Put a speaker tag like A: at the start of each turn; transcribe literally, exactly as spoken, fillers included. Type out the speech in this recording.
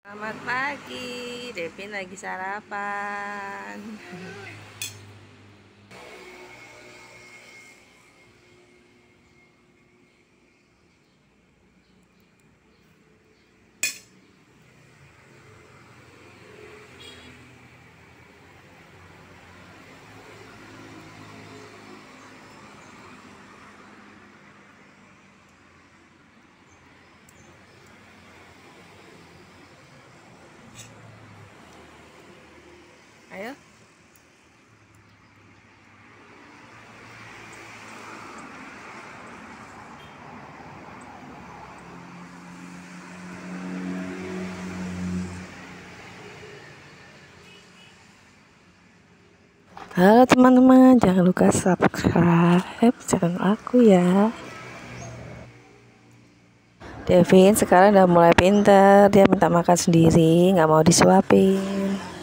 A: Selamat pagi, Devin lagi sarapan. Ayo. Halo teman-teman, jangan lupa subscribe channel aku ya. Devin sekarang udah mulai pinter, dia minta makan sendiri, nggak mau disuapin.